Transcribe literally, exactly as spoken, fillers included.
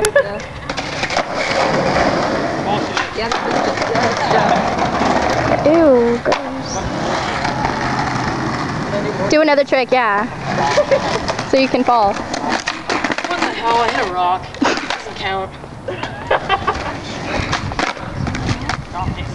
Ew, gross. Do another trick, yeah. So you can fall. What the hell? I hit a rock. Doesn't count.